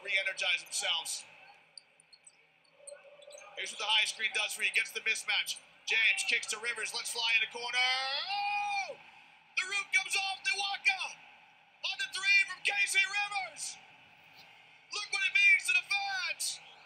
re-energize themselves. Here's what the high screen does for you. Gets the mismatch. James kicks to Rivers. Let's fly in the corner.